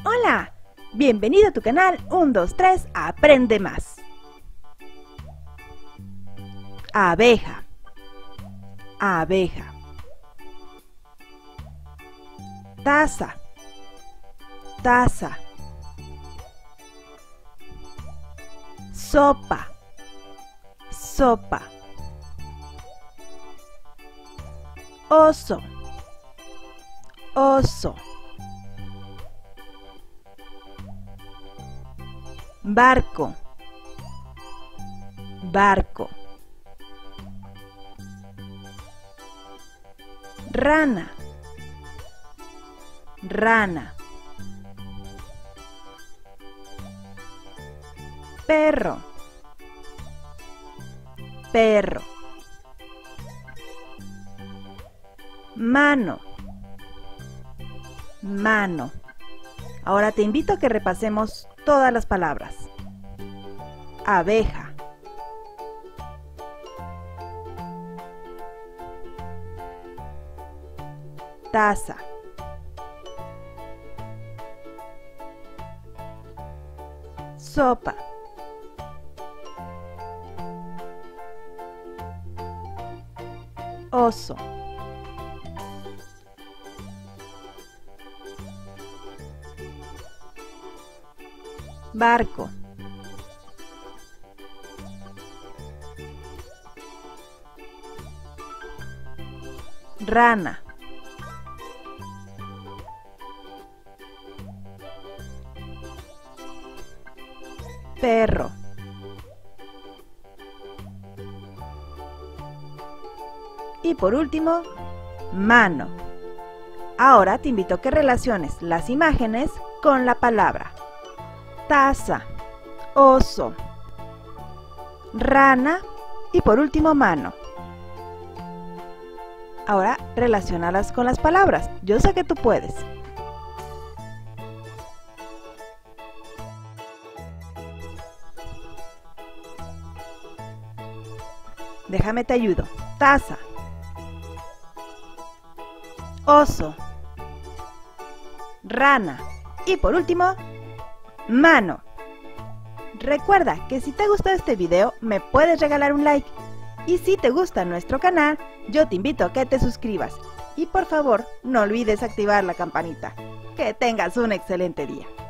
Hola, bienvenido a tu canal 1, 2, 3, Aprende Más. Abeja, abeja. Taza, taza. Sopa, sopa. Oso, oso. Barco, barco. Rana, rana. Perro, perro. Mano, mano. Ahora te invito a que repasemos todas las palabras. Abeja, taza, sopa, oso, barco, rana, perro, y por último, mano. Ahora te invito a que relaciones las imágenes con la palabra. Taza, oso, rana y por último mano. Ahora relaciónalas con las palabras. Yo sé que tú puedes. Déjame te ayudo. Taza, oso, rana y por último, mano. Recuerda que si te gustó este video me puedes regalar un like y si te gusta nuestro canal yo te invito a que te suscribas y por favor no olvides activar la campanita. Que tengas un excelente día.